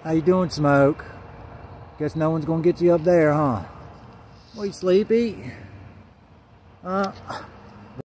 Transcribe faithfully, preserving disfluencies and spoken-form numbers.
How you doing, Smoke? Guess no one's gonna get you up there, huh? Are you sleepy? Huh?